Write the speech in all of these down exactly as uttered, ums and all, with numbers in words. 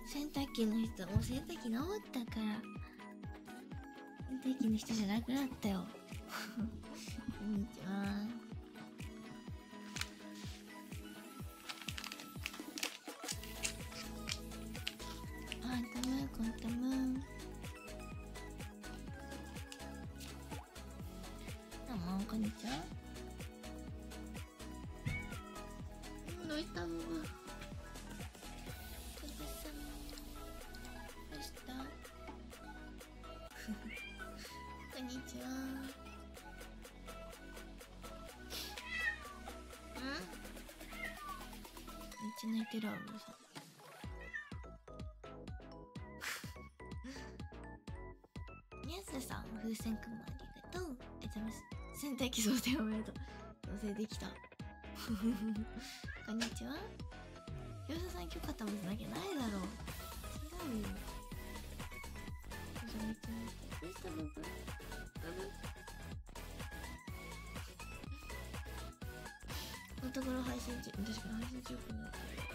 洗濯機の人、もう洗濯機治ったから。洗濯機の人じゃなくなったよ。こんにちは。あんたむ、こんたむ。どうも、こんにちは。どうしたの？こんにちは。ん？めっちゃ泣いてるわ、うるさん。ニャスさん、風船くんもありがとう。ありがとうございます。洗濯機装填おめでとう。装填できた。こんにちは。ヨウサさん、今日肩持つなきゃないだろう。違うよ。どうしたブブ？ブブ？のところ配信中、確かに配信中かな。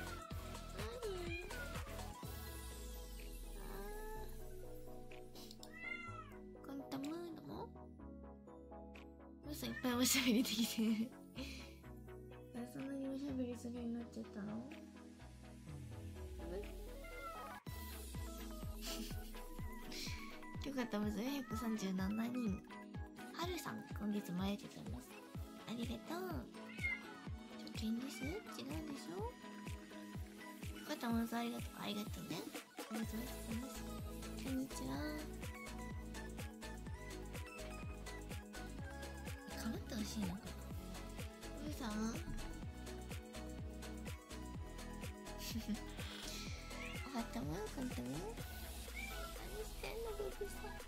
何？コンタムーノも？皆さんいっぱいおしゃべりできてる。そんなにおしゃべりするようになっちゃったの？よかった、まずよんひゃくさんじゅうななにん。はるさん、今月もありがとうございます。ありがとう。貯金です？違うでしょ？よかった、まずありがとう。ありがとうね。ありがとうございます。こんにちは。かぶってほしいのかな？うーさんおはたま、こんたま。何してんの、ブブさん。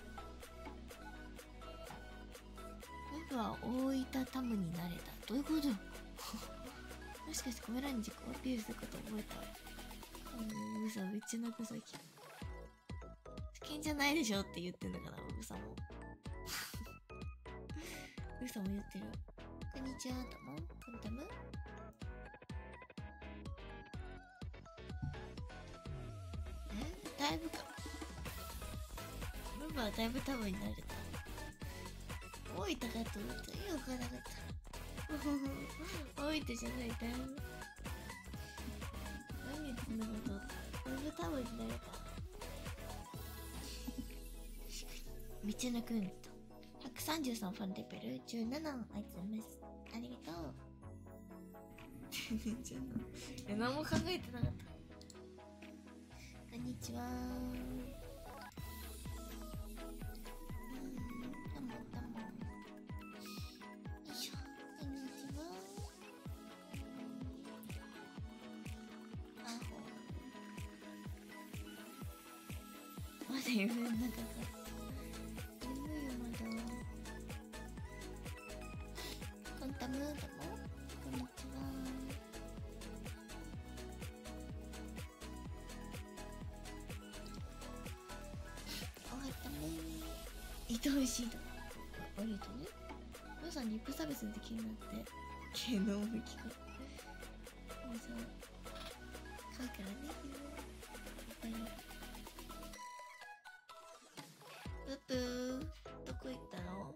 ブブは大分タムになれた。どういうこと？もしかしてコメ欄に自己アピールすること覚えた？ブブさんめっちゃ泣くさっき。危険じゃないでしょって言ってんだから、ブブさんも。ブブさんも言ってる。こんにちは、とも、こんたむ。え？だいぶか。ブブはだいぶタムになれた。大分かと思ったらよくわからなかった。大分じゃない、だいぶ。何言ってんのこと。だいぶタムになれた。めっちゃ泣くんだ。ひゃくさんじゅうさんファンレベルじゅうななあいつます。ありがとう。全然いや、何も考えてなかった。こんにちは。まだ夢の中か。眠いよ、まだ。コンタムードもこんにちは。おはたむー。愛おしいだ。ありがとうね。皆さんリップサービスの時になって、芸能向きか。皆さん、買うからね。いっぱい。ププー、どこ行ったの？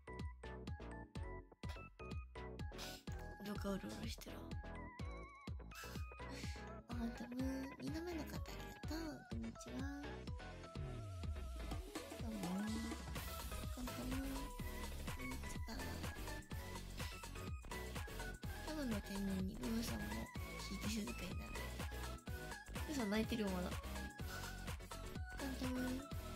どこかうろうろしてる。あんたむ、にどめの方ありがとう。こんにちは。どうも。こんたむ、こんにちは。タムの天然にブーさんも聞いて静かになる。ブーさん泣いてるよ、まだ。こんたむ。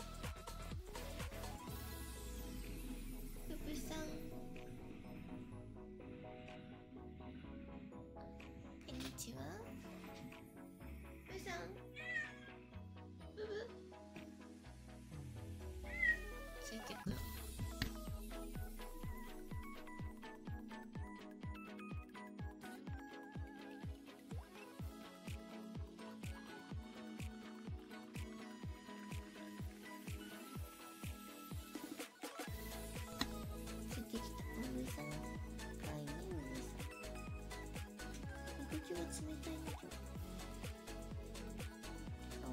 ブブさん、こんにちは。ブブさん、ブブついてくる。ついてきた。ブブさん、かわいいね、ブブさん。肉球が冷たいんだけど。か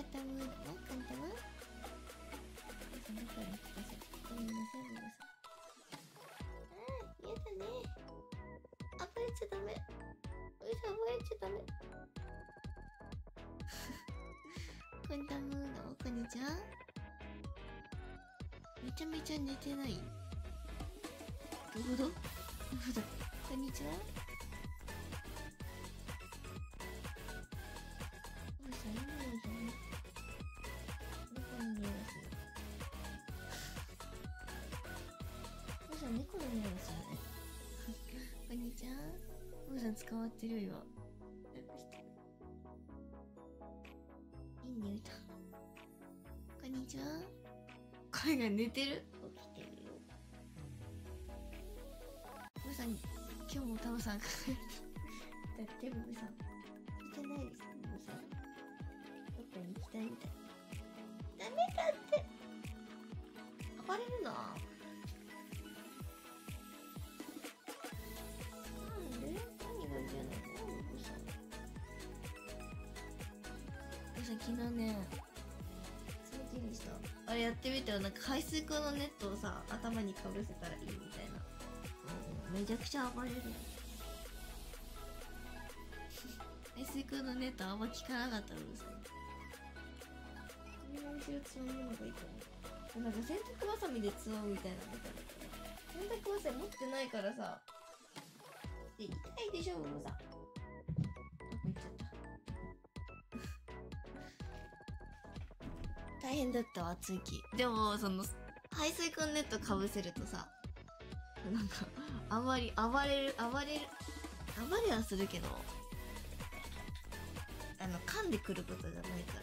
カタムーだな、カンタムー。そのから聞かせて。ごめんなさい、ブブさん。あー、やだね。暴れちゃダメ。うそ、暴れちゃダメ。カンタムーの、こんにちは。めちゃめちゃ寝てない。どういうこと？どういうこと？こんにちは。おいさん、いい匂いだね。猫の匂いがする。おいさん、猫の匂いがするね。こんにちは。おいさん、捕まってるよ、今。楽してる。いい匂いだ。こんにちは。声が寝てる？起きてるよ。ブーさん、今日もタオさんがだってブーさんしてないですよ、ブーさん。どっかに行きたいみたい。ダメだって。暴れるな。なんで？何が嫌なの？ブーさん。ブーさん、昨日ね、掃除にした。あれやってみたよ。なんか排水口のネットをさ、頭にかぶせたらいいみたいな。めちゃくちゃ暴れる。排水口のネットあんま効かなかったのですね。この後ろつまむのがいいかな。なんか洗濯バサミでつまむみたいなのだから洗濯バサミ持ってないからさ、で痛いでしょ、うさ。どこ行っちゃった。大変だったわ、通勤。でもその排水口のネットかぶせるとさ、なんかあまり暴れる暴れる暴れはするけど、あの噛んでくることじゃないから、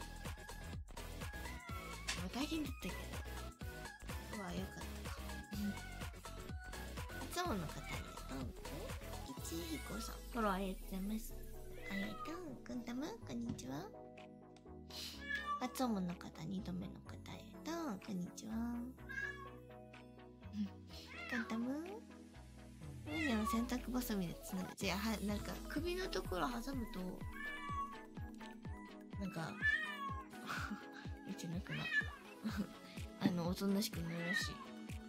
まあ、大変だったけど、まあよかったか。いつもの方ありがとう。いちひこさん、フォローありがとうございます。ありがとう。くんたむ、こんにちは。初おもの方、にどめの方、ありがとう。こんにちは。くんたむ、むにゃの洗濯バサミでつなぐ。じゃあ、は、なんか首のところ挟むとなんかめっちゃ泣くなあのおとなしくなるらしい。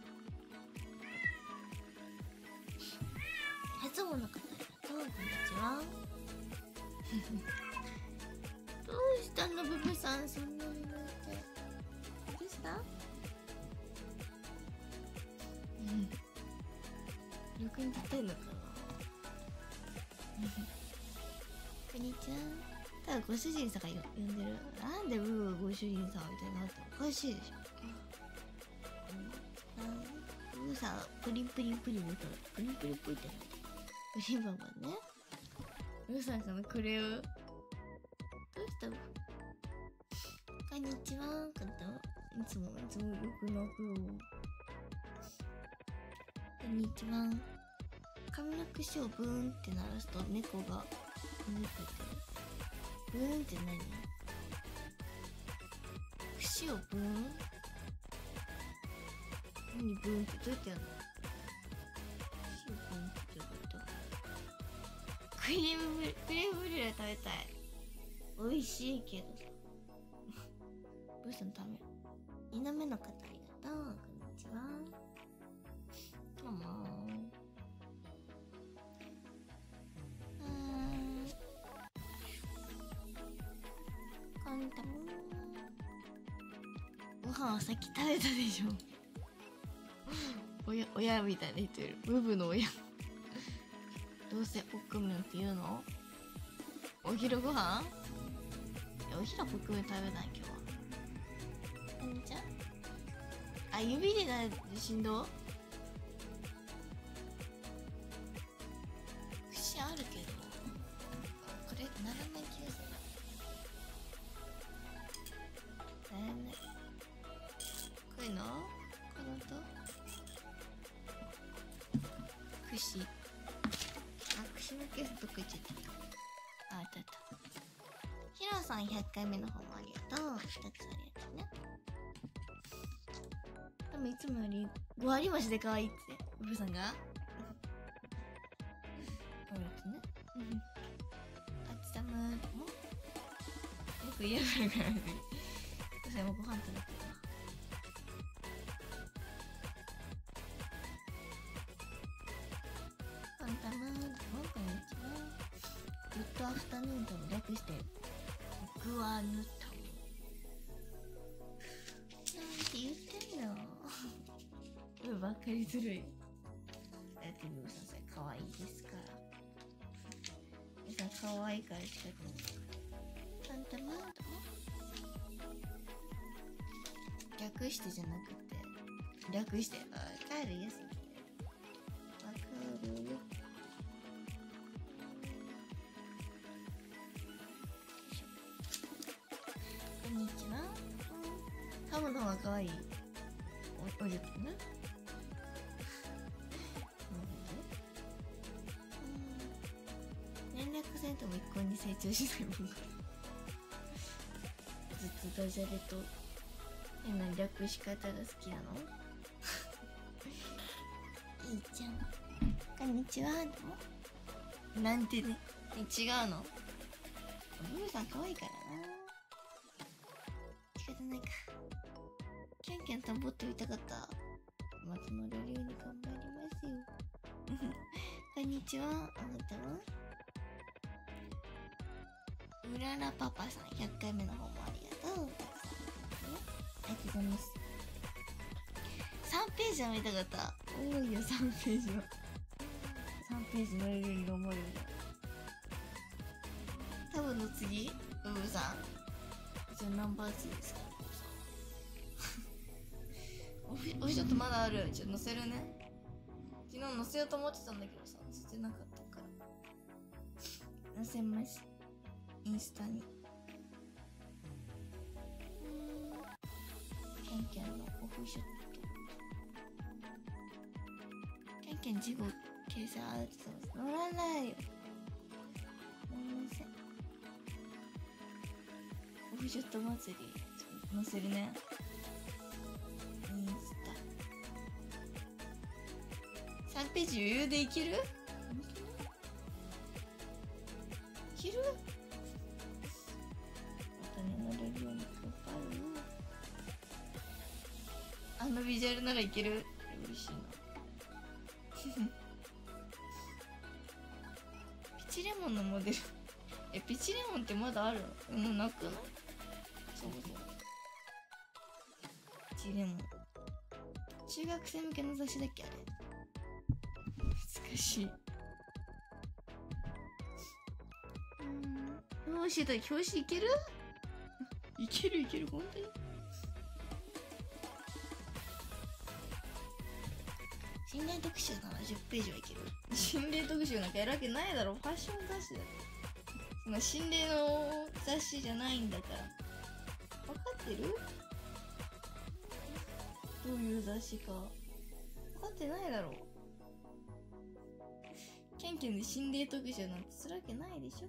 初おもの方、ありがとう。こんにちは。どうしたの、ブブさん、そんなに泣いて。どうした？うん。録音立てんのかなこんにちは。ただご主人さんが呼んでる。なんでブーがご主人さんみたいになっておかしいでしょ。ブーさん、プリンプリンプリンみたいな。プリンプリンプリンってなって。プリンバンバンね。ブーさんからクレーム。どうしたの？こんにちは。かんた。いつも、いつもよく泣くよ。こんにちは。髪の櫛をブーンって鳴らすと猫が猫ってブーンって何？櫛をブーン？何ブーンってどうやってやるの？櫛をブーンってどういうこと？クリームブリュレ、クリームブリュレ食べたい。美味しいけどさ。ブーさん食べる。にどめの方ありがとう。こんにちは。どうもー。カンタムー。ご飯はさっき食べたでしょ。親、親みたいな人いる。ブブの親。どうせポックメンって言うの？お昼ご飯？いや、お昼はポックメン食べない今日は。こんにちは。あ、指でなる振動？串あるけど、これならない気がする。ならない。こういうの？この音？串。あ、串のケースどこ行っちゃった。あ、あったあった。ヒロさんひゃっかいめの方もありがとう。ふたつありがとうね。でもいつもよりご割増しで可愛いって、おふさんが可愛いってね。あつさむもえ、 僕嫌がるからね。私はもうご飯食べてるわ。パンタマン、こんにちは。グッドアフタヌーンとも略してグアヌタなんて言ってんのこればっかりずるい。だってブーさんそれ可愛いですから。皆さん可愛いからしかない。パンタマンと略してじゃなくて略してわかるよ。それわかるよ。こんにちは。ハムの方が可愛い。お、おじゃったな。連絡せんとも一向に成長しないもん。ずっとダジャレと変な略し方が好きなのいいちゃん、こんにちは。なんてね、違うの。ブーさん可愛いからな。仕方ないか。キャンキャンともっと見たかった。松丸龍に頑張りますよこんにちは。あなたはうららパパさん、ひゃっかいめの方もありがとう。ありがとうございます。さんページは見たかった。多いよさんページは。さんページのレベルに頑張るんだ。多分の次ブブさん、じゃあナンバーツーですかおひおひちょっとまだある。ちょっと載せるね。昨日載せようと思ってたんだけどさ、載せてなかったから載せます。インスタにキャンキャンのオフショット。キャンキャン事後掲載あるって言ってます。乗らないよ。乗りません。オフショット祭り載せるね。インスタさんページ余裕でいける？いける？またね、乗れるように頑張るよ。あのビジュアルならいける？嬉しいなピチレモンのモデルえ、ピチレモンってまだあるの？もうなくない？そうそう。ピチレモン。中学生向けの雑誌だっけあれ。難しい。うん。表紙だ、表紙いける？いけるいける、本当に？心霊特集ならじゅっページはいける。心霊特集なんかやるわけないだろ。ファッション雑誌だよ。その心霊の雑誌じゃないんだから。分かってる？どういう雑誌か分かってないだろ。ケンケンで心霊特集なんてするわけないでしょ。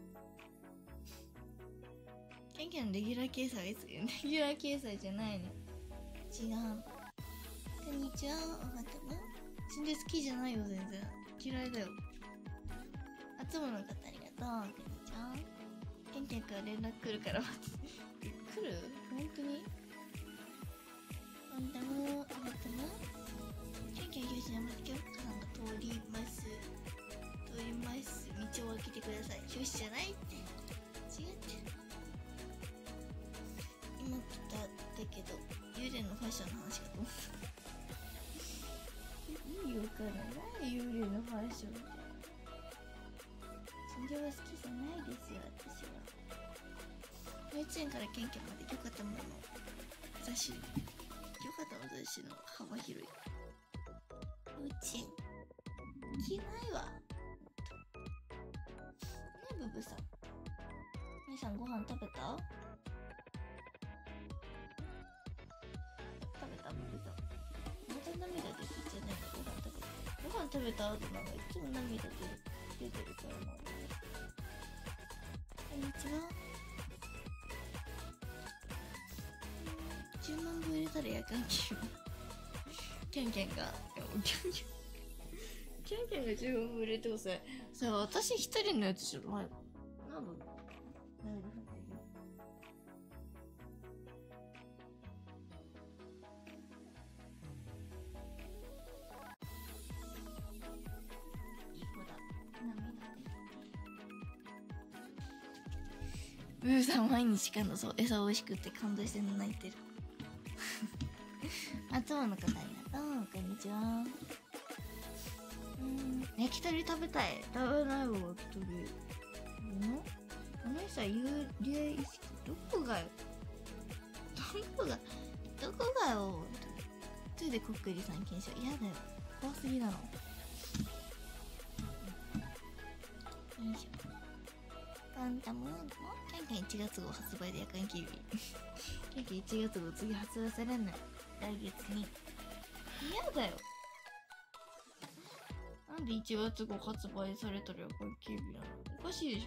ケンケンのレギュラー掲載はいつ？レギュラー掲載じゃないの。違う。こんにちは。おはたま。心霊好きじゃないよ、全然。嫌いだよ。集まの方ありがとう。こんにちは。ケンケンから連絡来るから待って。来る？本当に？あんたも、あんたもケンケン教師の松京さんが通ります。通ります。道を開けてください。教師じゃないって。違って。今来ただけど、幽霊のファッションの話かと思った。意味わからない。幽霊のファッションみたいな。心霊は好きじゃないですよ、私は。幼稚園からケンケンまでよかったもの雑誌、よかったの雑誌の幅広い。幼稚園着ないわ。ねえ、ブブさん。姉さんご飯食べた？食べた？ブブさん。また涙出てじゃないの？ご飯食べた。ご飯食べた後なんかいつも涙出る出てるからな。こんにちは。じゅうまんぶ入れたら夜間気分ケンケンがケンケンケンケンがじゅうまんぶ入れてこそさあ、私一人のやつじゃない。なんだなんだブーさん毎日かの、そう、餌美味しくって感動して泣いてる。あ、つもの方ありがとう。こんにちは。うん、焼き鳥食べたい。食べないわ、焼き鳥。うんお姉さん、幽霊意識、どこがよ。どこが、どこがよ。ついでこっくりさん検証。嫌だよ。怖すぎだろ。よいしょ。ガンタムーンキャンキャンいちがつ号発売で夜間キビ。キャンキャンいちがつ号次発売されんのよ。来月に。嫌だよ。なんでいちがつ号発売されたら夜間キビなの？おかしいでしょ。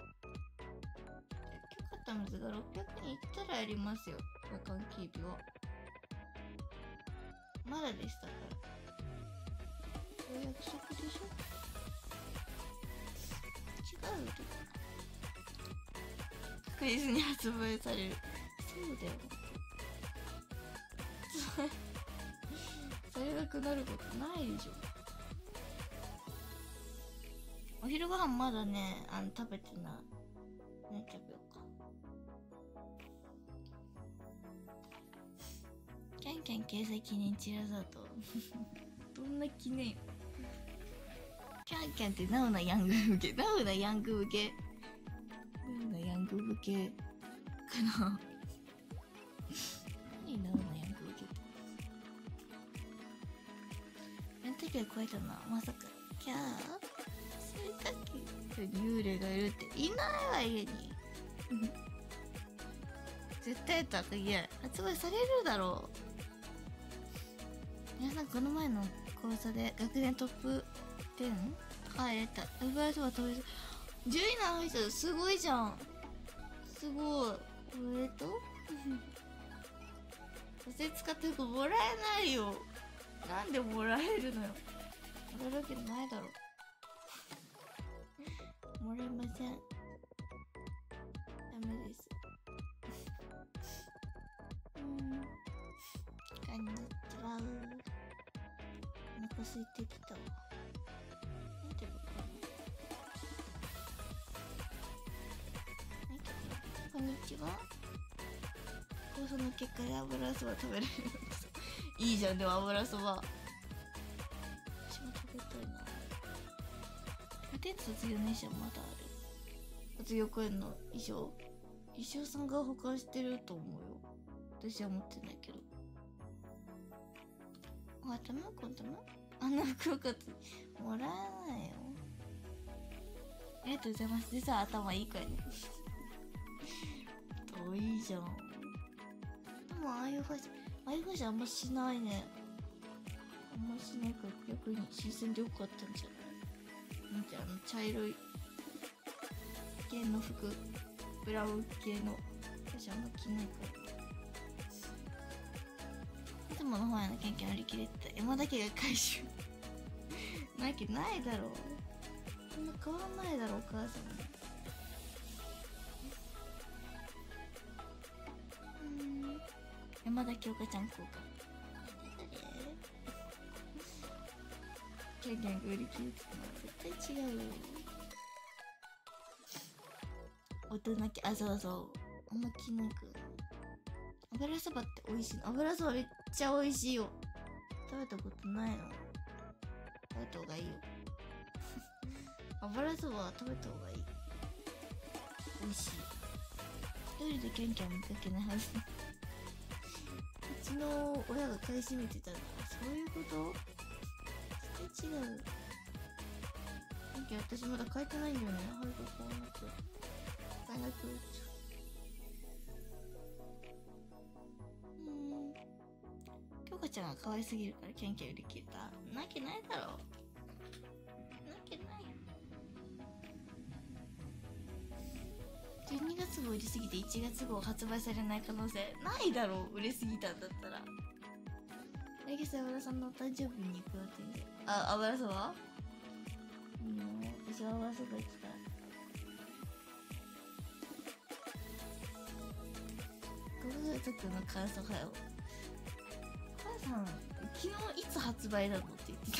許可たむずがろっぴゃくにんいったらやりますよ。夜間キビは。まだでしたから。お約束でしょ？違うよ。クリスに発売される。そうだよ。それがくなることないでしょ。お昼ご飯まだね、あの食べてない。何食べようか。キャンキャン掲載記念チラザート。どんな記念よ。キャンキャンってナウなヤング向け。ナウなヤング向け。ナウなヤング向けかな。何ナウなヤング向けって。あの時は超えたな。まさか。キャー洗濯機に幽霊がいるっていないわ、家に。絶対やったら限らない。発売されるだろう。皆さん、この前の講座で学年トップじゅうとか入れた。ウバイそば飛びそう。じゅういなの人すごいじゃん。すごい。おめでとう。そして使ってる子もらえないよ。なんでもらえるのよ。もらえるわけないだろ。もらえません。ダメです。うん。こんにちは。お腹空いてきたわ。なんていうのかな。こんにちは。放送の結果で油そば食べられる。いいじゃん、でも油そば。私も食べたいな。天卒業年者まだある。卒業公演の衣装。衣装さんが保管してると思うよ。私は持ってないけど。あ、たまこんたまあんな福岡つもらえないよ。ありがとうございます。実は頭いいからね。遠いじゃん。でもああいうファッション、ああいうファッションあんましないね。あんましないから逆に新鮮でよかったんじゃない？なんてあの茶色い系の服、ブラウン系のファッションあんま着ないから。いつもの方やのキャンキャン売り切れてた。山だけが回収。なわけないだろう。そんな変わんないだろう、お母さん。うん。山田京香ちゃん効果。キャンキャンが売り切れてたのは絶対違うよ。大人気、あ、そうそう。あんま着ないから。油そばって美味しいの。油そばめっちゃ美味しいよ。食べたことないの？食べた方がいいよ。油そばは食べた方がいい。美味しい。一人でキャンキャン見かけないはず。うちの親が買い占めてたら、そういうこと？絶対違う。キャンキャン私まだ買えてないんだよね。早く買わなきゃ。買えなくなっちゃう。京香ちゃんが可愛すぎるからキャンキャン売り切れた。なわけないだろ。なわけないよ。じゅうにがつ号売りすぎていちがつ号発売されない可能性ないだろう。売れすぎたんだったら。来月油さんのお誕生日にプロテインで。あ、油そば？うん、私は油そば行きたい。ご家族の感想はよ。お母さん、昨日いつ発売なのって言ってた。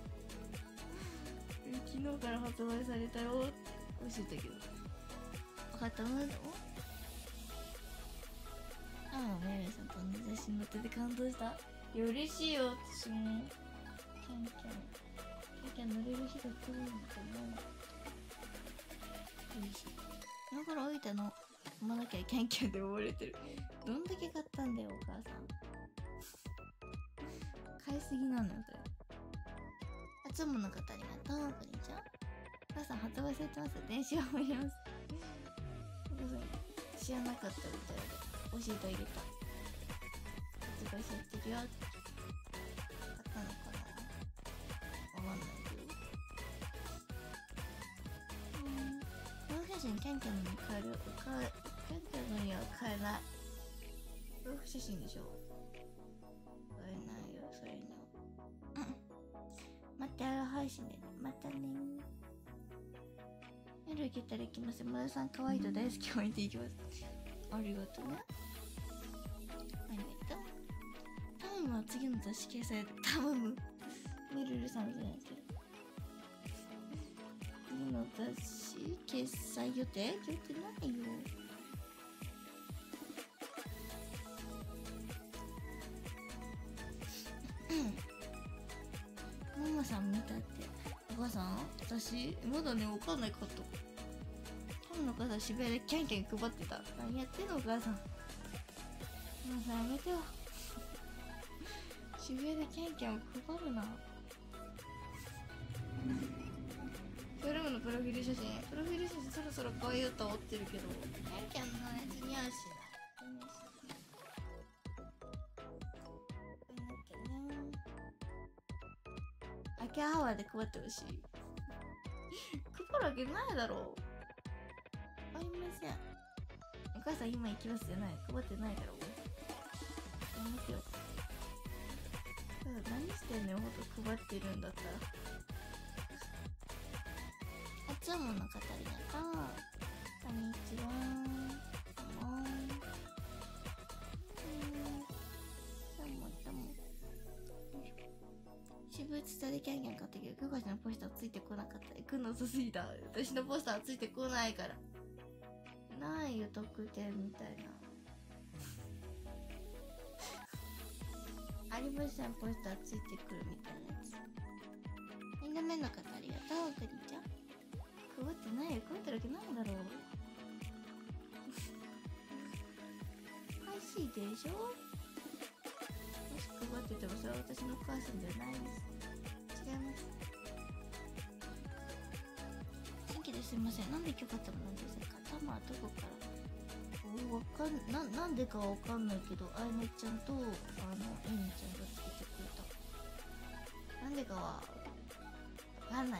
昨日から発売されたよって教えたけど。 分かった。おめでとう。ああ、メルさんと同じ写真載ってて感動した。いや、嬉しいよ、私も。キャンキャン。キャンキャン乗れる日が来るんだと思う。嬉しい。今頃置いたの。まだけキャンキャンで溺れてる。どんだけ買ったんだよ、お母さん。買いすぎなのよ、それ。初物の方ありがとう、こんにちは。お母さん、発売されてます。電子を見ます。知らなかったみたいで教えてあげた。発売されてるよって。買ったのかな、わかんないけど。うん。この写真キャンキャンのに変える。キャンキャンのには変えない。プロフ写真でしょ。変えないよ、それには。うん。また配信でね。またねー。夜行けたら行きます。山田さん可愛いと大好きを置いていきます。ありがとうね。ありがとう。タムムは次の雑誌掲載。タムムメルルさんじゃないけど。次の雑誌掲載予定予定ないよ。ママさん見たって。お母さん私まだねわかんないかった。タムのお母さん渋谷でキャンキャン配ってた。何やってんのお母さん。ママさんやめてよ。渋谷でキャンキャンを配るな。ショールームのプロフィール写真。プロフィール写真そろそろ変えようと思ってるけど、キャンキャンのやつ似合うしな。秋葉原で配ってほしい。配るわけないだろう。ありません。お母さん今行きますじゃない。配ってないだろう。やめてよ。何してんのよ、ほんと配ってるんだったら。初物の方ありがとう。こんにちは。どうもー。どうもどうも。私物スタでキャンキャン買ったけど、久我ちゃんのポスターついてこなかった。行くの遅すぎた。私のポスターついてこないから。ないよ、特典みたいな。有森さんポスターついてくるみたいなやつ。みんな目の方ありがとう。こんにちは。配ってないよ。配ってるわけないだろう。おかしいでしょ。もし配っててもそれは私のお母さんじゃないです。違います。新規ですいません。なんで許可ってもなんですか。頭はどこから。わかんな、なんでかはわかんないけど、あいめちゃんと、あの、えみちゃんがつけてくれた。なんでかは、わかんない。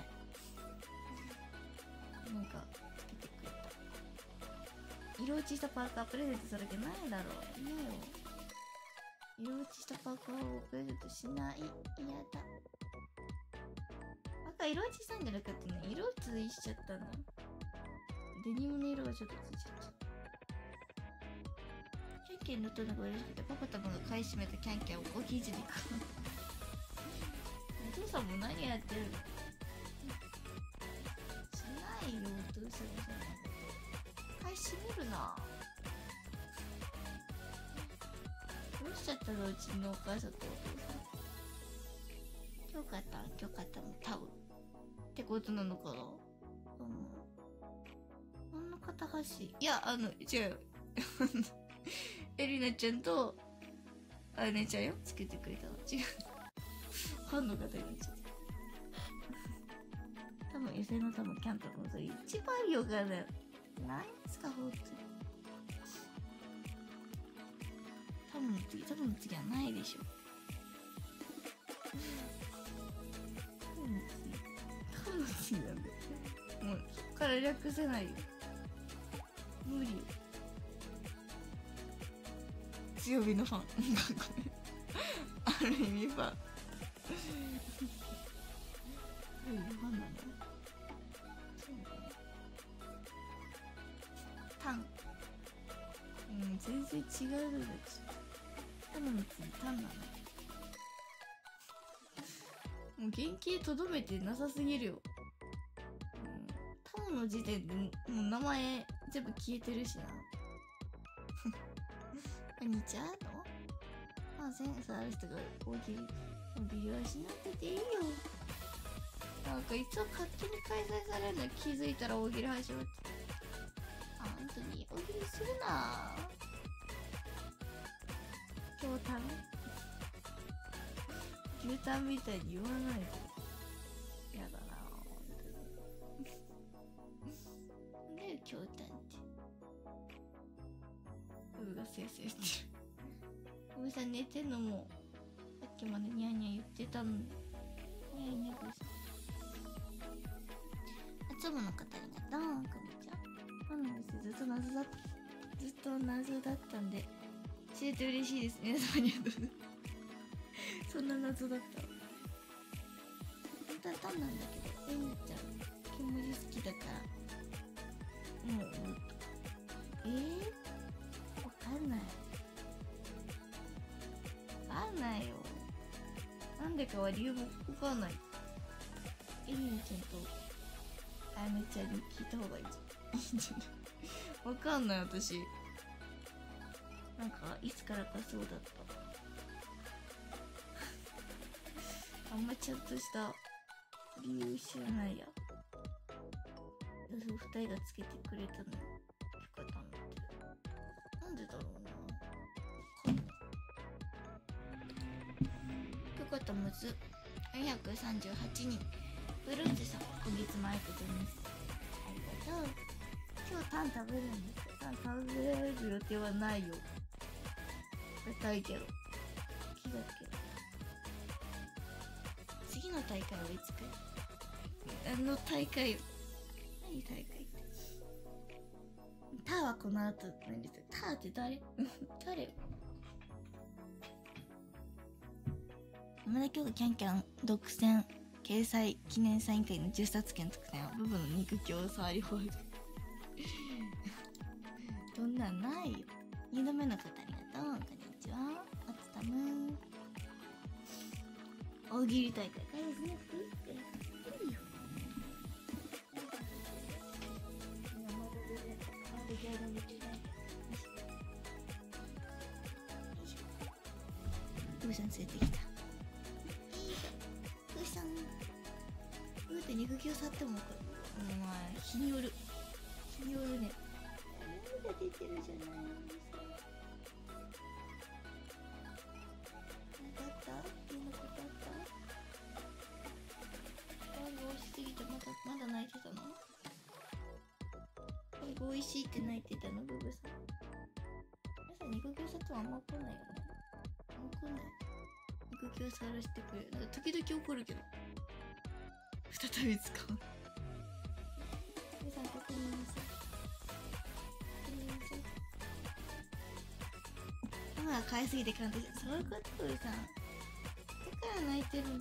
なんか、つけてくれた。色落ちしたパーカープレゼントするわけないだろう。いいよ。色落ちしたパーカーをプレゼントしない。嫌だ。パーカー色落ちしたんじゃなくてね、色ついしちゃったの。デニムの色がちょっとついちゃった。キャンキャン乗ったのが嬉しくて、パパとマが買い占めたキャンキャンをご記事に買う。お父さんも何やってるの。しないよ、お父さんもそんなこと。買い占めるな。どうしちゃったの、うちのお母さんとお父さん。今日買った今日買ったの多分。ってことなのかな。うん。こんな肩端。いや、あの、違うよ。エリナちゃんとあやねちゃんよ、つけてくれたの。違う。ファンの方になっちゃった。多分野生の多分キャンとかもそれ一番よかだよ。ないですか、ほんとに。多分の次、多分の次はないでしょ。多分の次。多分の次なんだよ。もう、そっから略せないよ。無理よ。強火のファン。ごめん。ある意味ファン。ある意味ファンなの？タン。うん、全然違うルールです。タンの次タンなの。もう原型とどめてなさすぎるよ。うん、タンの時点でもう名前全部消えてるしな。こんにちはのまあセンスある人が大喜利大喜利はしなくていいよ。なんかいつも勝手に開催されるの気づいたら大喜利始まって、あ、本当に大喜利するなぁ。今日たん牛タンみたいに言わないで。やだなぁ、本当に。ねえ、京タンって僕が先生してる。ごめんさん寝てんのもさっきまでニャーニャー言ってたのに。早いね、ごめんさん。初夢の方ありがとう。こんにちは。そうなんですよ、ずっと謎だったずっと謎だったんで教えて嬉しいです。皆様にはどうぞ。そんな謎だった本当はタンなんだけど、エミちゃん煙好きだからもうえー、わかんないわかんないよ。なんでかは理由もわかんない。エミちゃんとあやめちゃんに聞いた方がいいんじゃないわかんない。私なんかいつからかそうだったあんまちゃんとした理由知らないや。そう二人がつけてくれたのよかったんだって。なんでだろうな。わかんない。よかったむずよんひゃくさんじゅうはちにん。ブルーズさん今月もありがとうございます。ありがとう。今日タン食べるんですけど、タン食べる予定はないよ。食べたいけど気だけど。次の大会はいつか。あの大会よ。何大会って。ターはこの後何ですか。ターって誰誰山田京子キャンキャン独占掲載記念サイン会のじゅっさつ券特典は部分の肉球を触り放題そんなんないよ。にどめの方ありがとう。こんにちは。おつたむ大喜利大会返しなくていいっていいよ。ふーさん連れてきた。ふーさんふーって肉球触っても分かる。お前日による日によるね。涙出てるじゃないですか。何かあった？家のことあった？愛が美味しすぎてまだまだ泣いてたの？愛が美味しいって泣いてたのブブさん。皆さん肉球触ってもあんま怒んないよね。怒んない。肉球触らせてくれる。なんか時々怒るけど再び使う。皆さん確認なさい。ママが可愛すぎて感動して。そういうことさんだから泣いてるの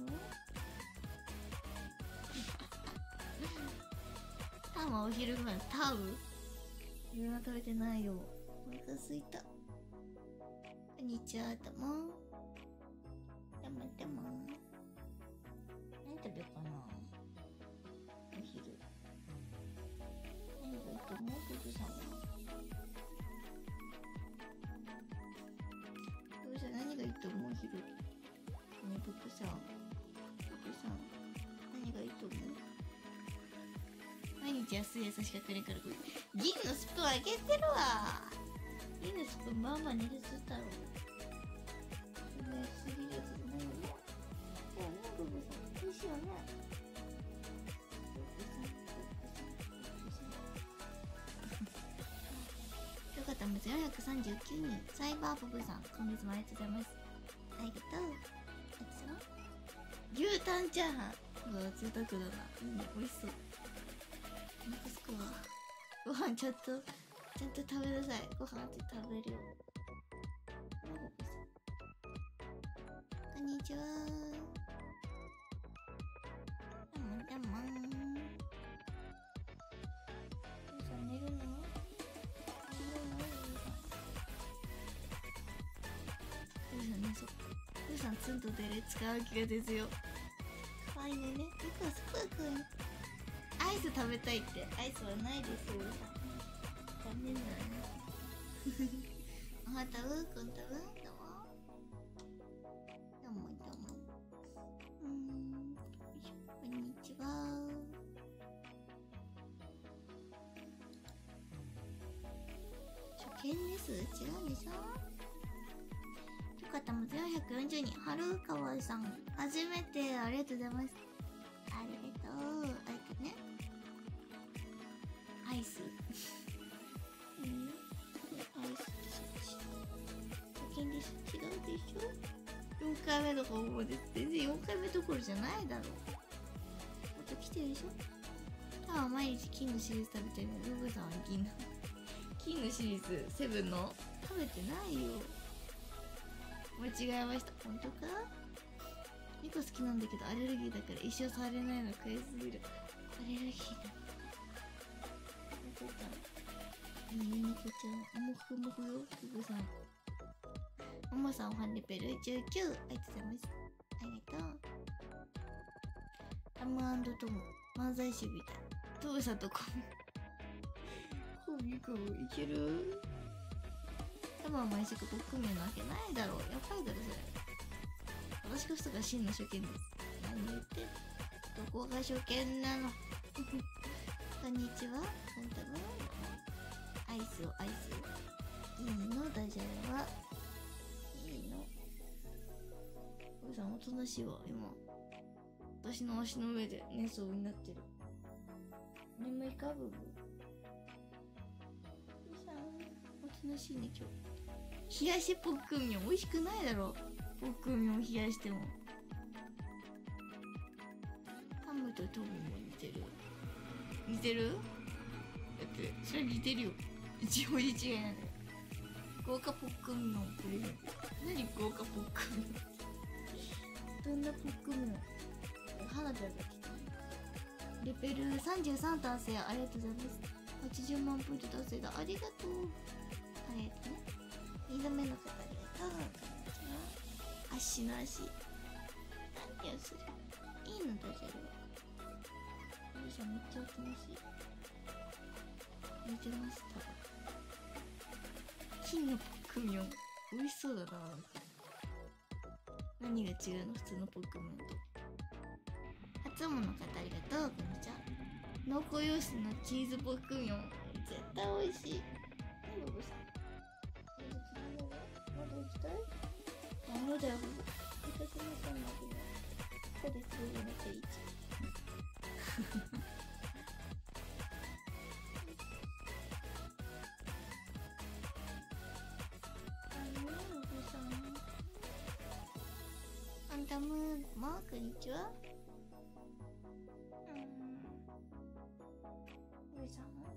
ターンはお昼ご飯。ターブ昼は食べてないよ。お腹すいた。こんにちは。どうもどうもどうも。何食べようかなお昼。何がいいと思うブブさんは。ブブさん何がいいと思う昼。ねブブさんブブさん何がいいと思う。毎日安い優しかくれからこれ銀のスプーンあげてるわ。銀のスプーンまあまあ寝るすったろう。そんな安すぎるやつじゃないよね。そうねブブさん美味しいよね。ブブさんブブさんブブさんよかったむずよんひゃくさんじゅうきゅうにん。サイバーブブさん今月もありがとうございます。ありがとう。あつは牛タンチャーハン。うわ贅沢だな。いいね美味しそう。お腹すくわ。ご飯ちゃんとちゃんと食べなさい。ご飯って食べるよ。こんにちは。どうもどうも。ゆうさん寝るの？寝るの？ゆうさん寝そう。ゆうさんツンとデレ使う気がですよ。かわいいね。ゆくすくくん。アイス食べたいって。アイスはないですよ。食残念だね。おはたうくんたぶんどうもどうもどうも。うーん、よいしょ、こんにちは。初見です。違うんでしょ。よかったもよんひゃくよんじゅうにん。はるかわさん、初めてありがとうございます。ありがとう。ありがとうね。アイス。うん。アイスってそっち。初見です。違うでしょ。よんかいめの方法です。全然よんかいめどころじゃないだろ。もっと来てるでしょ。ただ毎日金のシリーズ食べてるの。ヨグさんは銀の。金のシリーズセブンの食べてないよ。間違えました。本当か？ニコ好きなんだけどアレルギーだから一生触れないの悔しすぎる。アレルギーだ。どこかいいニコちゃん。もふもふよ。ふぐさん。ももさんファンレベルじゅうきゅう。ありがとうございます。ありがとう。タム&トム。漫才師みたい。トムさんとコミ。コミコミいける？多分毎食ポックミンなわけないだろう。やばいだろそれ。私こそが真の初見です。何言ってる？どこが初見なの？こんにちは。あんたもアイスをアイス。いいのダジャレは。いいの。おじさんおとなしいわ今。私の足の上で寝そうになってる。眠いかブブ。おじさんおとなしいね今日。冷やしポックンミョン美味しくないだろ。ポックンミョン冷やしても。ハムとトムも似てる。似てる？だってそれ似てるよ。一応違いなんだよ。豪華ポックンミョンプレゼント。何豪華ポックンミョン。どんなポックンミョン？花ちゃんが来た。レベルさんじゅうさん達成ありがとうございます。はちじゅうまんポイント達成だ。ありがとう。ありがとうね。にどめの方ありがとう。こんにちは。足の足。何をする？いいのダジャレは。よいしょ、めっちゃおとなしい。似てます、多分。金のポックミョン。美味しそうだな、なんか。何が違うの普通のポックミョンと。初物の方ありがとう。こんにちは。濃厚用紙のチーズポックミョン。絶対美味しい。ね、ボブさん。まだ行きたい？ダメだよ、私もそうなんだけど。ここですごいめっちゃいいち。あのね、お父さん。あんたも、もう、こんにちは。うん。おじさんも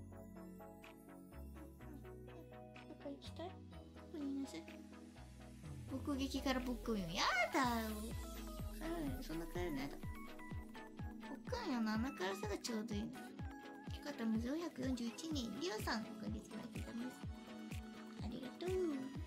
どっか行きたい？ここにいなさい。目撃からポックンミョン。やだよ。帰らない。そんな帰らないだ。ポックンミョンの穴辛さがちょうどいいの。聞き方もよんひゃくよんじゅういちにん。リオさん、今月もありがとうございます。ありがとう。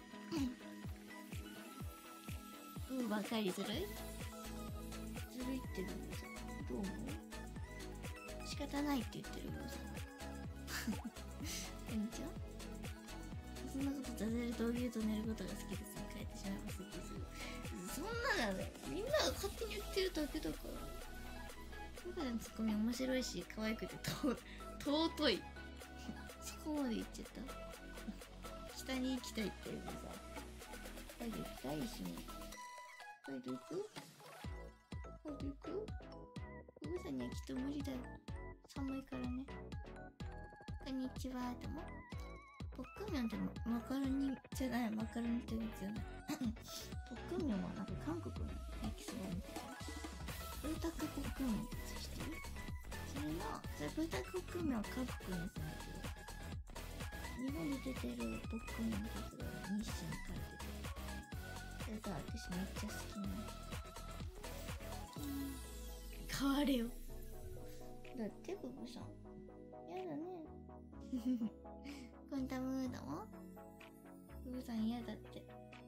うん。ばっかりずるいずるいってなんですよ。どう思う？仕方ないって言ってるよ、さん。こんにちは。そんなことさせると言うと寝ることが好きですね。帰ってしまいますってする。そんなのね、みんなが勝手に言ってるだけだから。今回のツッコミ面白いし、可愛くてと尊い。そこまで言っちゃった。北に行きたいって言うのさ。北海道行きたいしね。北海道行く？北海道行く？おぐさんにはきっと無理だよ。寒いからね。こんにちは、どうも。ポックンミョンってマカロニじゃない、マカロニってやつじゃない。ポックンミョンはなんか韓国の焼きそばみたいな。ブータクポックンミョンってやつしてる？それの、それブータクポックンミョンは韓国のやつなんだけど、日本に出てるポックンミョンってやつが日清に書いてて、それが私めっちゃ好きなの。うん。変われよ。だってブブさん。やだね。コンタムーだもん。ブブさん嫌だって。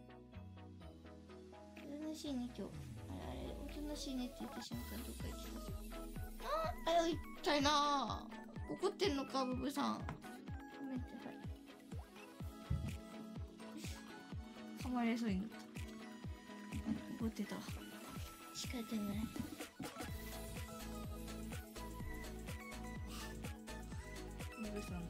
おとなしいね今日。あれあれ、おとなしいねって言った瞬間どっか行きそう。ああ、痛いなぁ。怒ってんのか、ブブさん。ごめんなさい。 まれそうになった。怒ってた。仕方ない。ブブさん、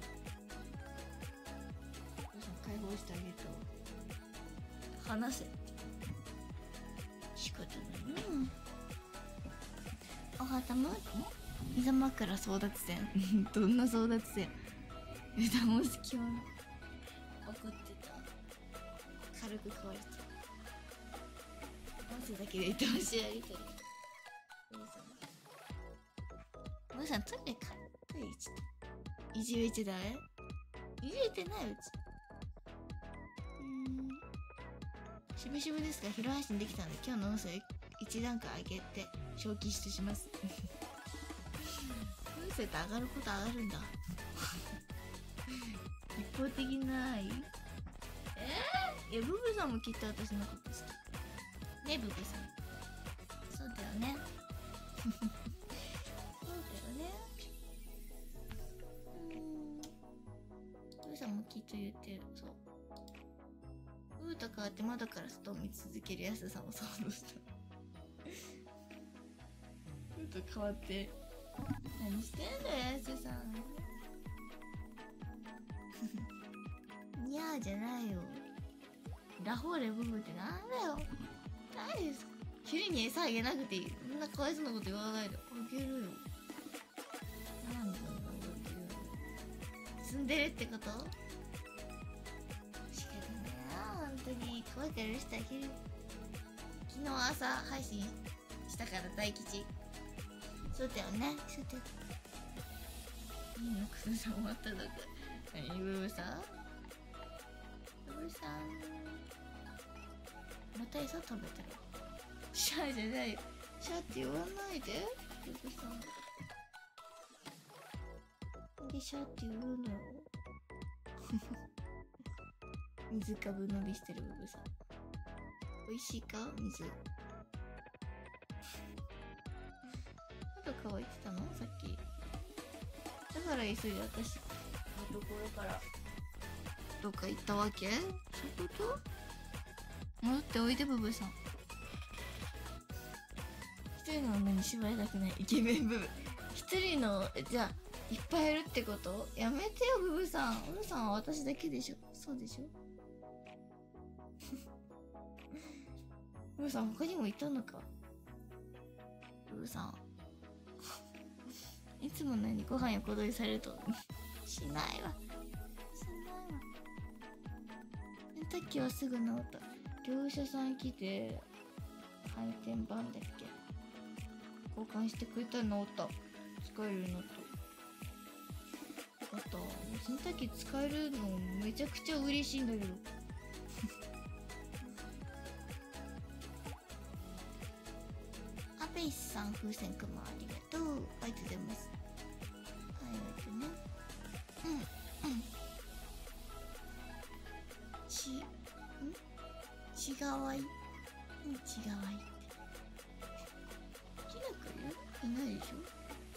ブブさん解放してあげると話せ。仕方ないな。おはたま膝枕争奪戦。どんな争奪戦。歌も好きは怒ってた。軽く壊れた。音声だけで言ってほしいやりとり。お母さんトイレか。トイレ行っちゃった。いじめちゃダメ？いじれてないうち。うーん。しぶしぶですが、広配信できたので、今日の音声一段階上げて、昇級してします。音声って上がること上がるんだ。一方的ない。えー、いや、ブブさんもきっと私のこと好き。ね、ブブさん。そうだよね。そうだよね。うーん。ブブさんもきっと言ってる。そう。ブブと変わって窓から外を見続ける安田さんを想像した。ブブと変わって、何してんだよ、安田さん。にゃーじゃないよ。ラフォーレブブってなんだよ。何ですか。昼に餌あげなくていい。そんなかわいそうなこと言わないで。あげるよ。なんでそんなこと言うの。住んでるってこと？仕方ないな、ほんとに。可愛く許してあげるよ。昨日朝配信したから大吉。そうだよね。そうだよ。いいのくささん終わったのか。何ブブさんブブさんまた餌食べたらシャーじゃないよ。シャーって言わないでブブさん。なんでシャーって言うのよ。水かぶ伸びしてるブブさん。美味しいか水。喉乾いてたのさっき。だから急いで私のところからどっか行ったわけ？そういうこと？戻っておいでブブさん。一人の女に縛りたくないイケメンブブ。一人のじゃあいっぱいいるってこと？やめてよブブさん。ブブさんは私だけでしょ。そうでしょ。ブブさん他にもいたのか。ブブさんいつものようにご飯横取りされるとしないわしないわ。洗濯機はすぐ治った。業者さん来て配電盤だっけ交換してくれたら治った。使えるようになった。よかった。洗濯機使えるのめちゃくちゃ嬉しいんだけど。アペイスさん風船くんもありがとう。ありがとうございます。ありがとうね。うんうん。ちんちがわい。うんちがわいって。きなこいる？いないでしょ。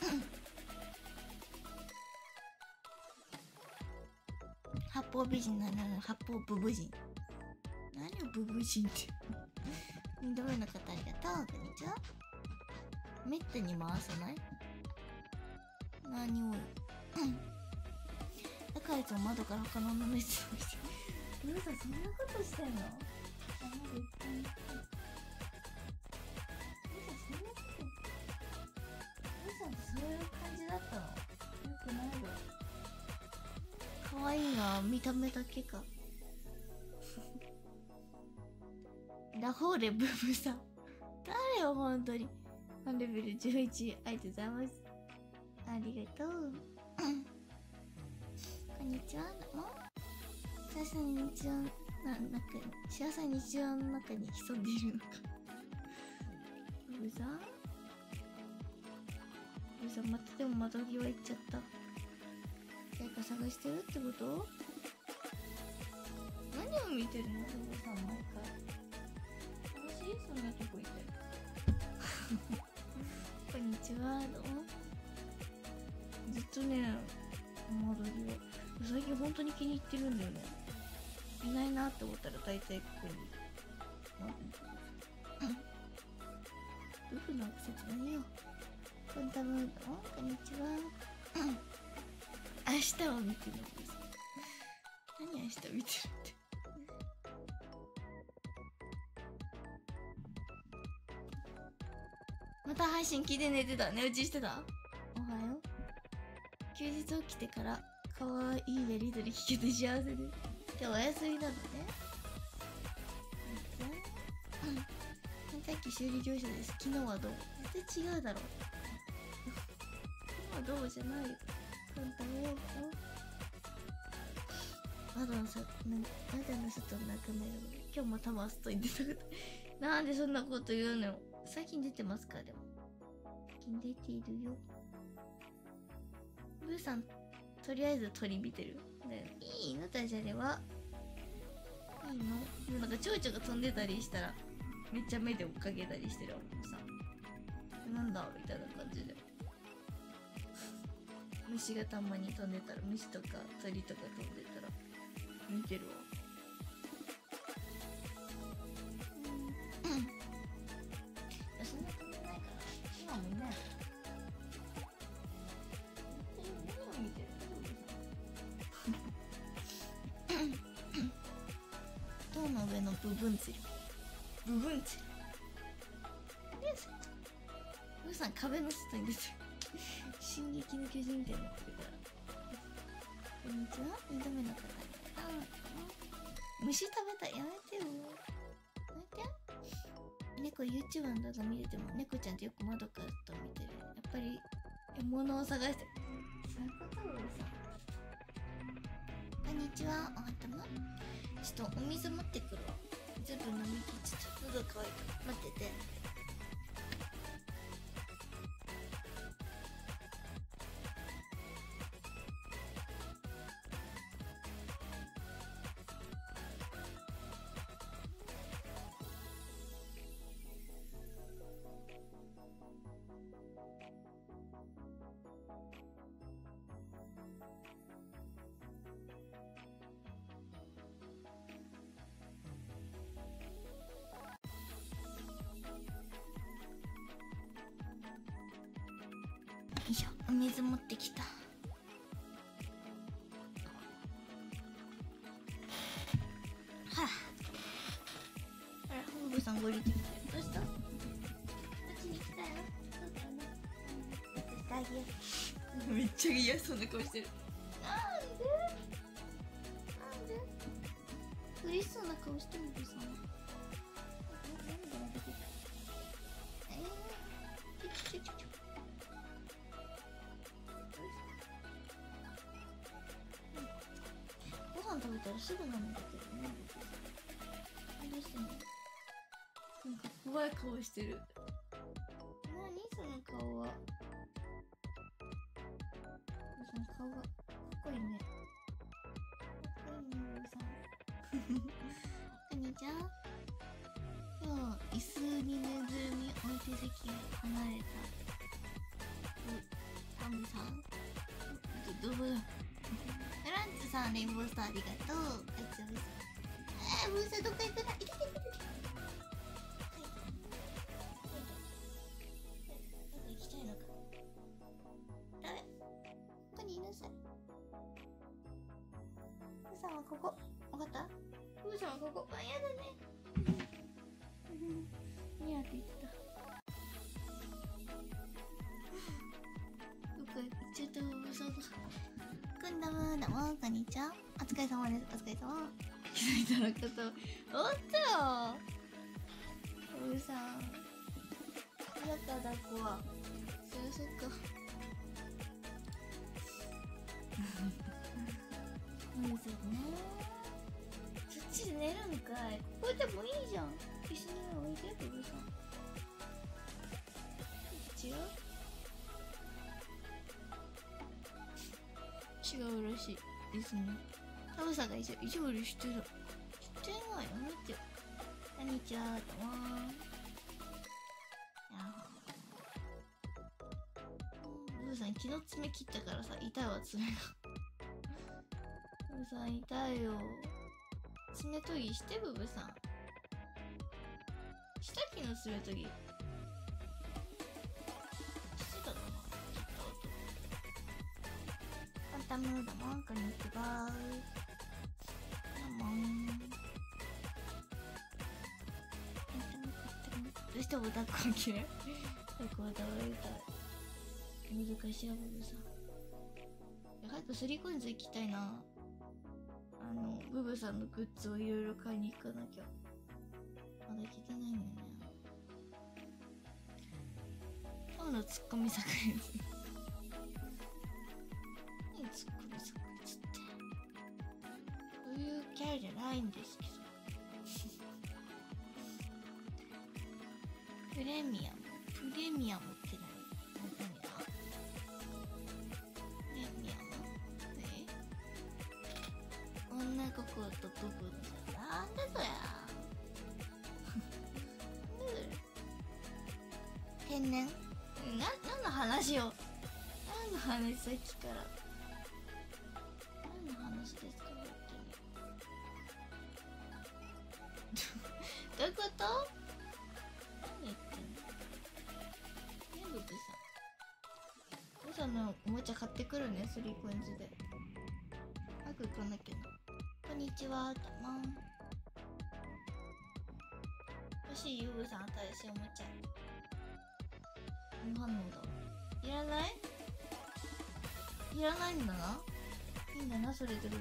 八方美人なの八方ブブ人。何をブブ人って。にどめの方ありがとう。こんにちは。めったに回さない？何を？だからいつも窓から他の女の質問して。皆さんそんなことしてんの？あ、まだいっぱいいっぱい。皆さんそんなこと。皆さんってそういう感じだったの？よくないよ。可愛いな、見た目だけか。ラフォーレブブさん。誰よ、ほんとに。ファンレベルじゅういち、ありがとうございます。ありがとう。こんにちは、どうも。幸せな日常の中に、幸せな日常の中に潜んでいるのか。ブブさんブブさん、またでも窓際行っちゃった。誰か探してるってこと？何を見てるのブブさん、毎回。楽しい？そんなとこいて。こんにちは、どうも。ずっとね、窓際。最近本当に気に入ってるんだよね。 いないなって思ったら大体ここにブフの季節だよ。コンタムードこんにちは。明日を見てるんです。何明日見てるって。また配信聞いて寝てた。寝落ちしてた。おはよう。休日起きてからかわいいやりとり聞けて幸せです。今日お休みなのね。洗濯機修理業者です。昨日はどう？絶対違うだろう。昨日はどうじゃないよ。簡単よ。窓のさ、窓の外を眺める。今日もタマスと言ってたこと。なんでそんなこと言うのよ。最近出てますかでも。最近出ているよ。ブーさん、とりあえず鳥見てる。いいのダジャレは。いいのなんか蝶々が飛んでたりしたら、めっちゃ目で追っかけたりしてるわけさ。なんだみたいな感じで。虫がたまに飛んでたら、虫とか鳥とか飛んでたら、見てるわ。うん。うん。そんな飛んでないから、今もいない。何を見てる塔の上の部分ツル。部分ツル。ブーさん壁の外に出てる。進撃の巨人みたいになってるから。こんにちは。にどめの方。ああ。虫食べた。やめてよ。やめて。猫 YouTuber の動画見てても猫ちゃんってよく窓からと見てる。やっぱり獲物を探してる。そういうことブーさん。こんにちは。おはたま。ちょっとお水持ってくるわ。全部飲み切っちゃった。喉乾いた。待ってて。よいしょ、お水持ってきた。はあ、あら、ホーブさんご利用。どうした？こっちに来たよ。そうだよね。うん、あげよう。めっちゃ嫌そうな顔してる。なんで？なんで？嬉しそうな顔してるんですよ。えー、ちょちょちょちょ。ご飯食べたらすぐなんだけどね。どうしてんの？なんか怖い顔してる。何その顔は。その顔がかっこいいね。かっこいいね、おじさん。こんにちは。今日、椅子にぬいぐるみ置いて席が離れた。タムさん。ど、どこだ？フランツさん、レインボースターありがとう。あいつおいしそう。えー、ブーさんどっか行くな。いけていけていけて。どこ行きたいのか。ダメ。ここにいなさい。ブーさんはここ。わかった？ブーさんはここ。あ、やだね。ニャーって言ってた。どっか行っちゃった、ブーさんが。こんなもんだもん、こんにちは。お疲れ様です。お疲れ様。気づいたのかと。おっとよ。ブーさん。やった、抱っこは。そりゃそっか。ブーさんね。そっちで寝るんかい。ここでもいいじゃん。一緒に置いて、ブーさん。違う？違うらしいですね。タブさんが一緒意地悪してる。してないよ、見てよ。こんにちは、どうもー。やー。ブーさん、昨日爪切ったからさ、痛いわ、爪が。ブーさん、痛いよ。 爪研ぎしてブブさん。したっけの爪研ぎしてたのかな。ちょっとあとカンタムーだもん、こんにちは。どうもー。どうしても抱っこが嫌い。抱っこは倒れたい。難しいわブブさん。早くスリーコインズ行きたいな。あのブブさんのグッズをいろいろ買いに行かなきゃ。まだ来てないんだよね。今日のツッコミ炸裂。何ツッコミ炸裂って。そういうキャラじゃないんですけど。プレミアムプレミアムって何？何だ？プレミアム？え？女心と飛ぶんじゃなんだそりゃ。天然？な、何の話を何の話さっきから何の話ですか本当に。どういうこと？何言ってんの？ねブブさん。ブブさんのおもちゃ買ってくるね、スリーコインズで。早く行かなきゃな。こんにちは、たまん。欲しいブブさん、新しいおもちゃ。無反応だ。いらない？いらないんだな。いいんだな、それでルール。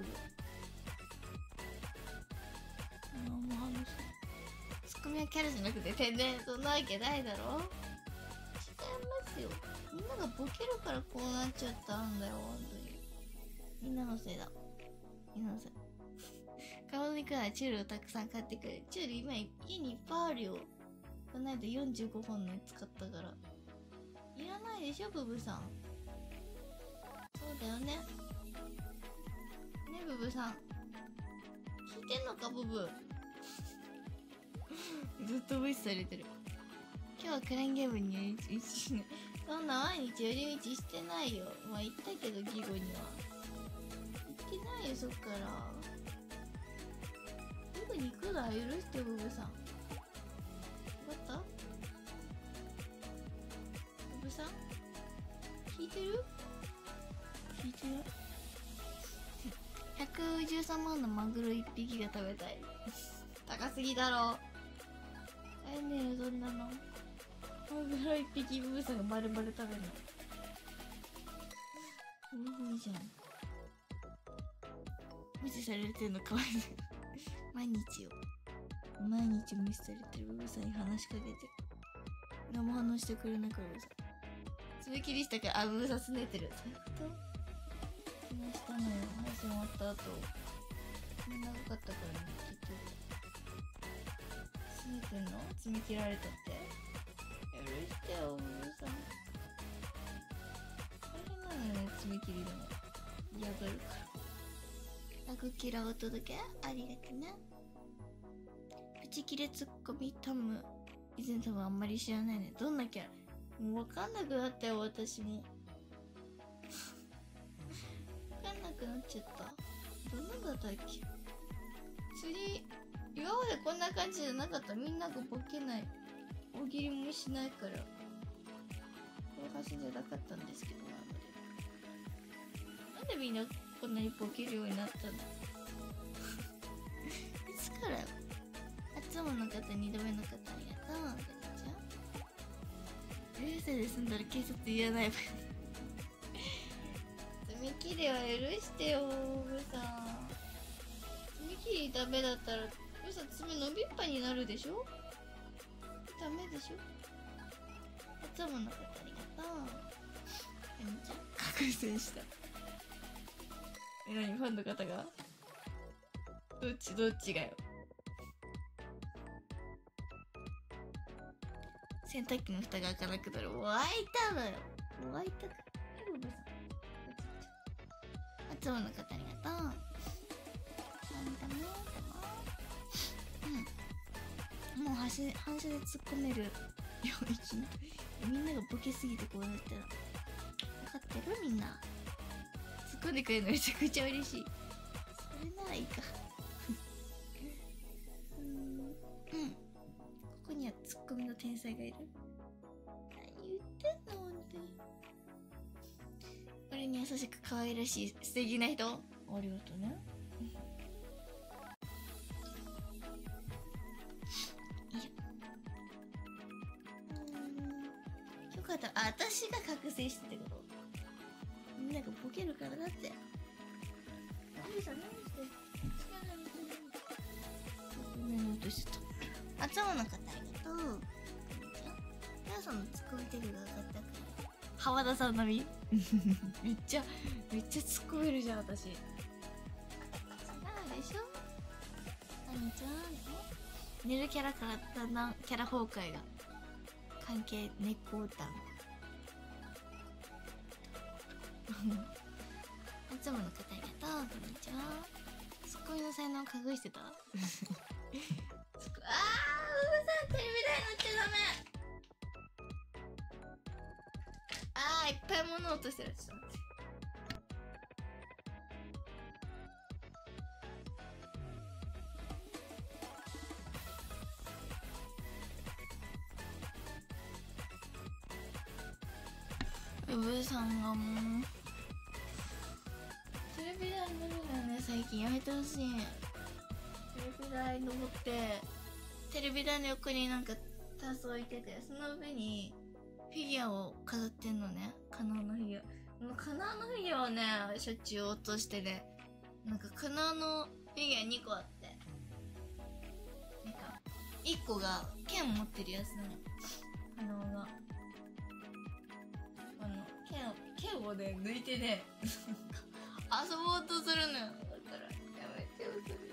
無反応しない。ツッコミはキャラじゃなくて天然。そんなわけないだろ。違いますよ。みんながボケるからこうなっちゃったんだよ、本当に。みんなのせいだ。みんなのせい。顔にくらいチュールをたくさん買ってくれ。チュール今家にいっぱいあるよ。この間よんじゅうごほんの使ったから。いらないでしょブブさん。そうだよね。ねブブさん。聞いてんのかブブ。ずっと無視されてる。今日はクラインゲームに寄り道しない。そんな毎日寄り道してないよ。まあ言ったけどギゴには行ってないよ。そっからギゴに行くのは許してブブさん。分かった？ブブさん聞いてる？聞いてる？ひゃくじゅうさんまんのマグロいっぴきが食べたい。高すぎだろ。ええねえ、そんなの。マグロいっぴきブブさんがバルバル食べるの。おいいじゃん。無視されてんのかわいそう。毎日よ。毎日無視されてるブブさんに話しかけて。何も反応してくれなくブブさん。爪切りしたから、あ、ブブさんすねてる。そういうこと？話したのよ。配信終わった後。長かったからね、結局。すねてんの？爪切られたって？許してよ、ブブさん。大変なのよね、爪切りでも。嫌がるから。ラグキラお届けありがとね。プチ切れツッコミタム。以前多分あんまり知らないね。どんなキャラ？もうわかんなくなったよ、私も。わかんなくなっちゃった。どんなだったっけ？釣り、今までこんな感じじゃなかった。みんながボケない。大喜利もしないから。こういう発信じゃなかったんですけど、なんでみんなこんなにボケるようになったの？いつからよ。初物の方、二度目の方、ありがとう。じゃあ冷静で済んだら警察言わないわよ。爪切りは許してよ、ブさん。爪切りダメだったら、ブさん爪伸びっぱになるでしょ？ダメでしょ？初物の方、ありがとう。えみちゃん、覚醒した。え、なにファンの方がどっちどっちがよ。洗濯機の蓋が開かなくなる。もう開いたのよ。もう開いたから。え、ブブさん。初物の方ありがとう。あんたもうん。もう反射で突っ込める領域に。みんながボケすぎてこうなったら。分かってる？みんな。突っ込んでくれるのめちゃくちゃ嬉しい。それならいいか。 天才がいる。何言ってんの、ほんとに。俺に優しく可愛らしい素敵な人、ありがとうね。いいよ。よかった。あ、私が覚醒してってこと。みんながボケるからだって。おじさん何してる？何落としてた？あ、つもの方ありがとう。皆さんのツッコミテレビが上がったから。浜田さん並みめっちゃ、めっちゃツッコめるじゃん、私。違うでしょ？こんにちは。寝るキャラからだんだんキャラ崩壊が。関係猫弾。いつもの方ありがとう。こんにちは。ツッコミの才能隠してた？あー、うぶさんテレビ台乗っちゃダメ。あー、いっぱい物落としてる。ちょっと待って。うぶさんがもうテレビ台乗るのよね。最近やめてほしい。テレビ台登ってテレビ台の横になんかタンス置いてて、その上にフィギュアを飾ってんのね。カナのフィギュア。もうカナのフィギュアをね、しょっちゅう落としてね。なんかカナのフィギュアにこあって、なんかいっこが剣持ってるやつなの。カナがあの剣を剣をね抜いてね遊ぼうとするのよ。だからやめてよそれ。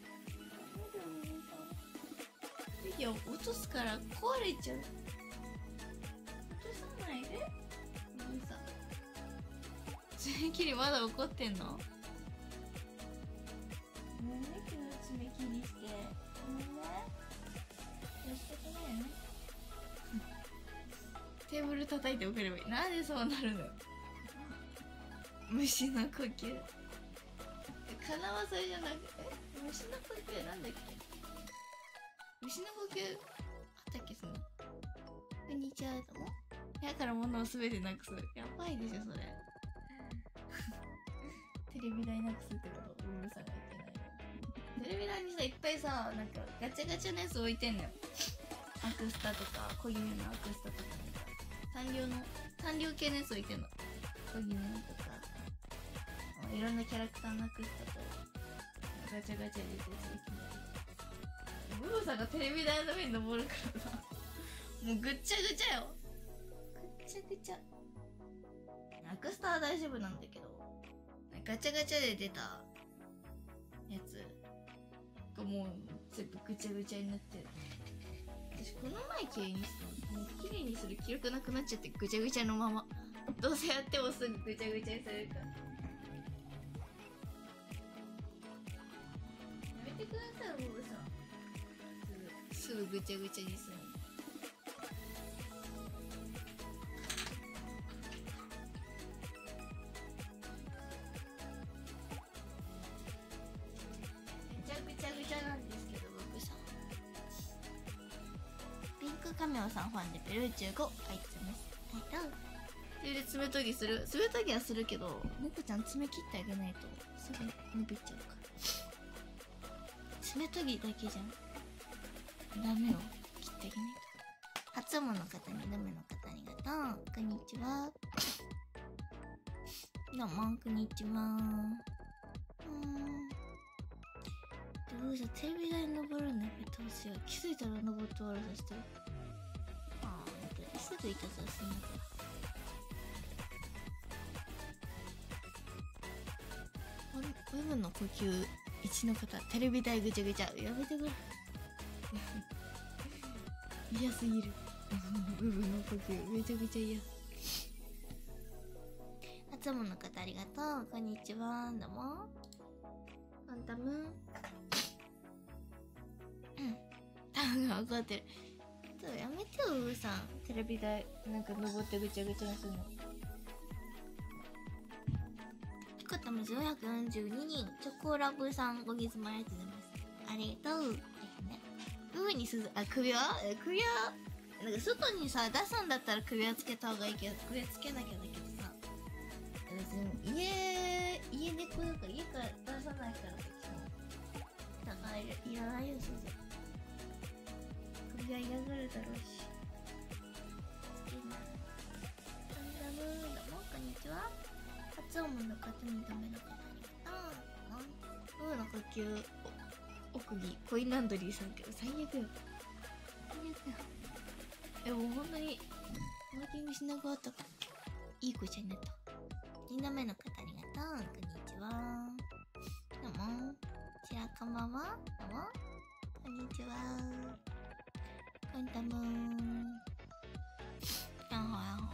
フィギュアを落とすから壊れちゃう。落とさないで。もうさ、爪切りまだ怒ってんの？ごめんね、昨日爪切りして。ごめんね。仕方ないよね。テーブル叩いて送ればいい。なんでそうなるの？虫の呼吸。かなはそれじゃなくて、虫の呼吸なんだっけ？虫の呼吸あったっけ？そのこんにちはともやから物をすべてなくす。やばいでしょそれテレビ台なくすってこと。うるさがいけない。テレビ台にさいっぱいさ、なんかガチャガチャのやつ置いてんのよ。アクスタとか小気味のアクスタとかなんかサンリオのサンリオ系のやつ置いてんの。小気味のとかいろんなキャラクターのアクスタとガチャガチャ入れてるやつ置いてんの。ブーさんがテレビ台の上に登るからさもうぐっちゃぐちゃよ。ぐっちゃぐちゃ。アクスタは大丈夫なんだけど、ガチャガチャで出たやつがもう全部ぐちゃぐちゃになってる。私この前綺麗にしたの。もう綺麗にする気力なくなっちゃってぐちゃぐちゃのまま。どうせやってもすぐぐちゃぐちゃにされるから。やめてください、ボブさん。すぐぐちゃぐちゃにする。めちゃぐちゃぐちゃなんですけど、僕さん。ピンクカメオさんファンでペルーじゅうごあいつです。ありがとう。それで爪研ぎする。爪研ぎはするけど、猫ちゃん爪切ってあげないとすぐ伸びちゃうから。爪研ぎだけじゃん。ダメよ。切ってあげないと。初物の方にダメの方ありがとう。こんにちは。どうも、こんにちは。うーん。どうぞ、テレビ台に登るのやめてほしいよ。気づいたら登って終わらさせてる。ああ、本当にすぐいたずらすんだから。ウブの呼吸いちの方、テレビ台ぐちゃぐちゃ。やめてくれ。嫌すぎる。ウブの呼吸めちゃくちゃ嫌。初物の方ありがとう。こんにちは。どうも。カンタム。うん。タムが怒ってる。ちょっとやめてよ、ウブさん。テレビ台なんか登ってぐちゃぐちゃにするの。ピコタムズよんひゃくよんじゅうににん、チョコラブさん、ごぎずまありがとうございます。ありがとう。ですね。ウブにすず、あ、首輪首輪なんか外にさ出すんだったら首輪つけた方がいいけど、首輪つけなきゃだけどさ、別に家家猫だから家から出さないから別にだからいらないよ。そうそう、首輪嫌がるだろうし。つけない。ガンダムーどうもこんにちは。初音の方にダメな方ありがとう。うん、なんか急奥にコインランドリーさんけど最悪よ。最悪よ。え、もうほんとにマーキングしなくなったからいい子ちゃんになった。にどめの方ありがとう。こんにちは。どうも。ちらこんばんは。どうも。こんにちは。こんたむーん。やんほやんほ。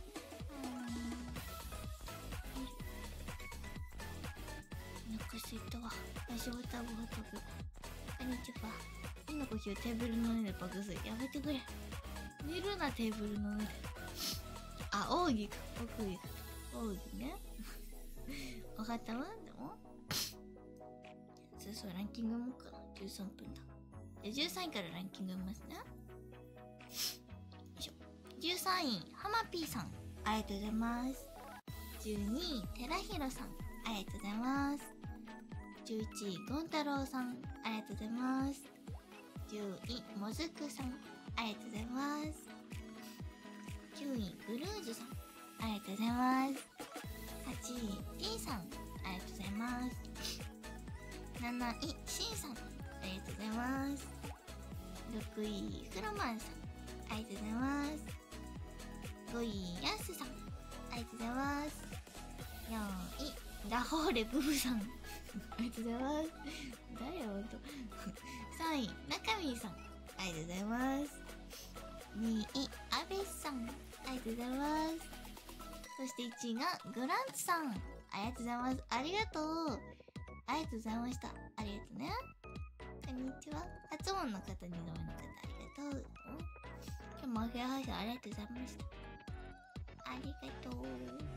お腹すいたわ。足ボタンを飛ぶ。こんにちは。変な呼吸テーブルの上で爆睡。やめてくれ。寝るな、テーブルの上で。あ、奥義か。奥義か。奥義ね。わかったわ。でもそうそう、ランキングもかな。じゅうさんぷんだ。で、じゅうさんいからランキング見ますね。よいしょ。じゅうさんい、はまぴーさん。ありがとうございます。じゅうにい、てらひろさん。ありがとうございます。じゅういちい、ゴン太郎さん。ありがとうございます。じゅうい、もずくさん。ありがとうございます。きゅうい、ブルーズさん。ありがとうございます。はちい、T さん。ありがとうございます。なない、シンさん。ありがとうございます。ろくい、フロマンさん。ありがとうございます。ごい、ヤスさん。ありがとうございます。よんい、ラホーレブブさん。ありがとうございます。誰よ、ほんと。さんい、中身さん。ありがとうございます。にい、アベスさん。ありがとうございます。そしていちいがグランツさん。ありがとうございます。ありがとう。ありがとうございました。ありがとうね。こんにちは。初音の方、にどめの方、ありがとう。今日もお部屋配信ありがとうございました。ありがとう。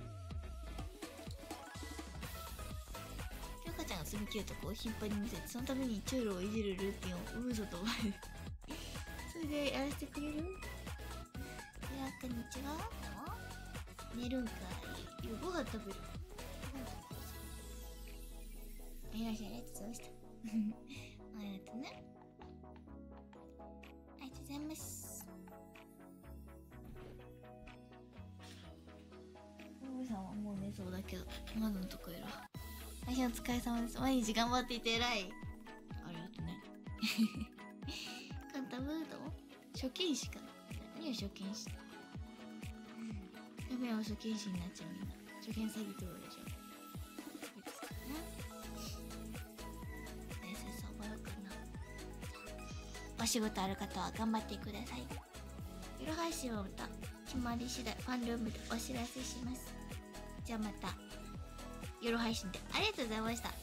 きょうかちゃんが住み切るとこを頻繁に見せて、そのためにチュールをいじるルーティンをウーソと思える。それでやらせてくれる？いや、こんにちは。寝るんかい。いや、ご飯食べる。いらっしゃい、ありがとうございました。ありがとうね。ありがとうございます。おさんはもう寝そうだけど、まだのとこいら。配信お疲れ様です。毎日頑張っていて偉い。ありがとうね。カンタムード初見師か。何が初見師？やべえ、初見師になっちゃうみんな。初見詐欺ってことでしょ。いいですかね。伝説覚えようかな。お仕事ある方は頑張ってください。夜配信はまた決まり次第ファンルームでお知らせします。じゃあまた夜配信でありがとうございました。